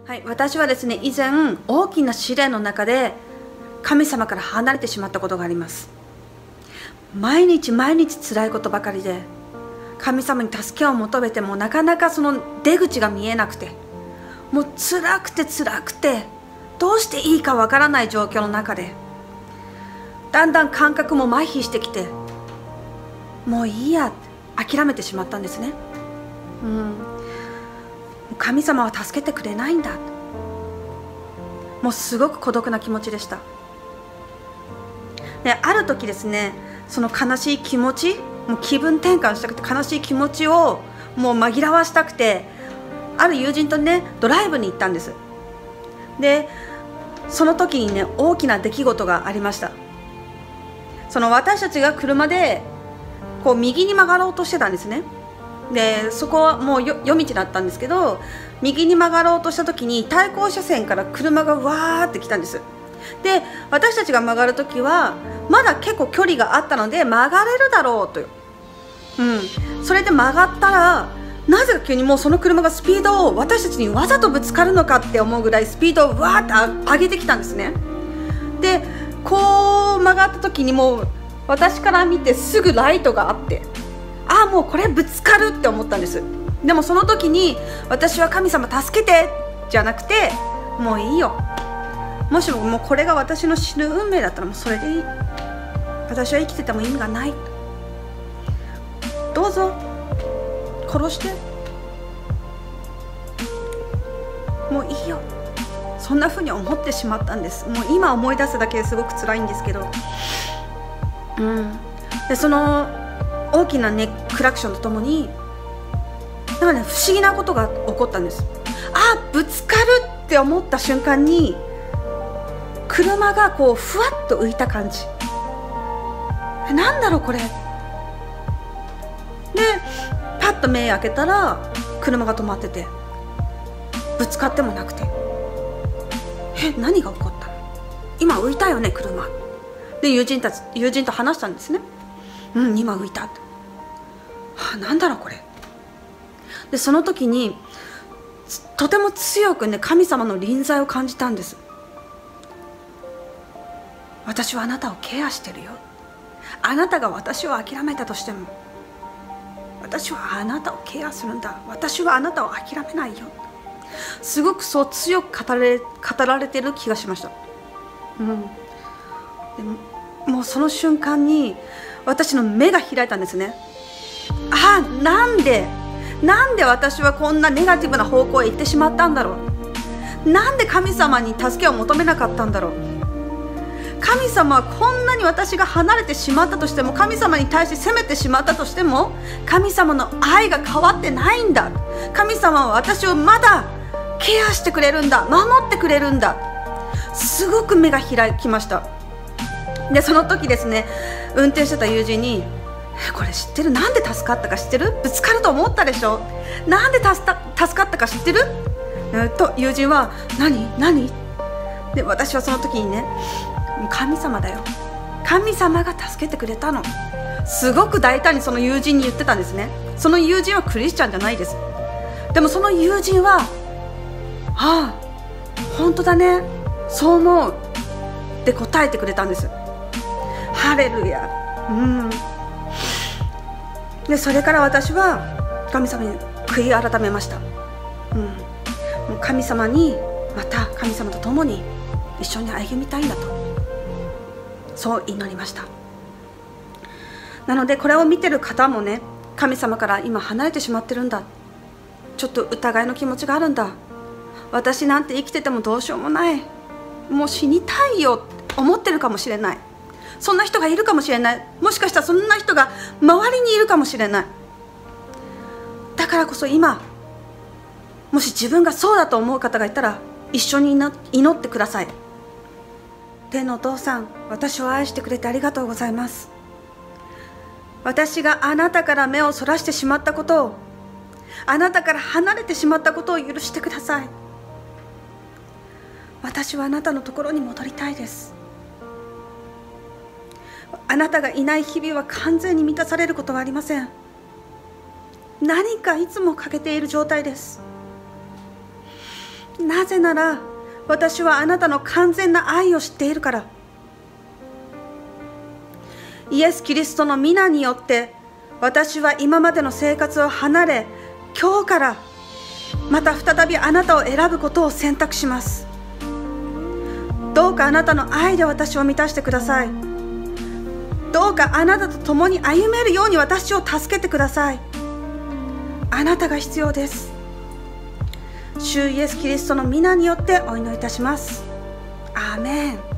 はい、私はですね、以前大きな試練の中で神様から離れてしまったことがあります。毎日毎日辛いことばかりで、神様に助けを求めてもなかなかその出口が見えなくて、もう辛くて辛くてどうしていいかわからない状況の中で、だんだん感覚も麻痺してきて、もういいや諦めてしまったんですね。神様は助けてくれないんだ。もうすごく孤独な気持ちでした。で、ある時ですね、その悲しい気持ち、もう気分転換したくて、悲しい気持ちをもう紛らわしたくて、ある友人とねドライブに行ったんです。で、その時にね大きな出来事がありました。その私たちが車でこう右に曲がろうとしてたんですね。で、そこはもう夜道だったんですけど、右に曲がろうとした時に対向車線から車がわーって来たんです。で、私たちが曲がる時はまだ結構距離があったので曲がれるだろうと、それで曲がったら、なぜか急にもうその車がスピードを私たちにわざとぶつかるのかって思うぐらいスピードをわーって上げてきたんですね。で、こう曲がった時にもう私から見てすぐライトがあって、ああもうこれぶつかるって思ったんです。でもその時に私は神様助けてじゃなくて、もういいよ、もしもこれが私の死ぬ運命だったらもうそれでいい、私は生きてても意味がない、どうぞ殺して、もういいよ、そんな風に思ってしまったんです。もう今思い出すだけですごく辛いんですけど、でその大きなねクラクションとともになんかね不思議なことが起こったんです。ぶつかるって思った瞬間に車がこうふわっと浮いた感じ、なんだろうこれで、パッと目開けたら車が止まってて、ぶつかってもなくて、何が起こったの、今浮いたよね車で、友人と話したんですね。今浮いたって、なんだろうこれで、その時にとても強くね神様の臨在を感じたんです。私はあなたをケアしてるよ、あなたが私を諦めたとしても私はあなたをケアするんだ、私はあなたを諦めないよ、すごくそう強く語られてる気がしました。でもうその瞬間に私の目が開いたんですね。なんで私はこんなネガティブな方向へ行ってしまったんだろう、なんで神様に助けを求めなかったんだろう、神様はこんなに私が離れてしまったとしても、神様に対して責めてしまったとしても、神様の愛が変わってないんだ、神様は私をまだケアしてくれるんだ、守ってくれるんだ、すごく目が開きました。で、その時ですね、運転してた友人にこれ知ってる、なんで助かったか知ってる、ぶつかると思ったでしょ、なんで助かったか知ってる、と友人は何で、私はその時にね、神様だよ、神様が助けてくれたの、すごく大胆にその友人に言ってたんですね。その友人はクリスチャンじゃないです。でもその友人は本当だね、そう思うって答えてくれたんです。ハレルヤ。で、それから私は神様に悔い改めました。もう神様に、また神様と共に一緒に歩みたいんだと、そう祈りました。なのでこれを見てる方もね、神様から今離れてしまってるんだ、ちょっと疑いの気持ちがあるんだ、私なんて生きててもどうしようもない、もう死にたいよって思ってるかもしれない、そんな人がいるかもしれない、もしかしたらそんな人が周りにいるかもしれない。だからこそ今、もし自分がそうだと思う方がいたら一緒に祈ってください。天のお父さん、私を愛してくれてありがとうございます。私があなたから目をそらしてしまったことを、あなたから離れてしまったことを許してください。私はあなたのところに戻りたいです。あなたがいない日々は完全に満たされることはありません。何かいつも欠けている状態です。 なぜなら私はあなたの完全な愛を知っているから。イエス・キリストの皆によって私は今までの生活を離れ、今日からまた再びあなたを選ぶことを選択します。どうかあなたの愛で私を満たしてください。どうかあなたと共に歩めるように私を助けてください。あなたが必要です。主イエス・キリストの皆によってお祈りいたします。アーメン。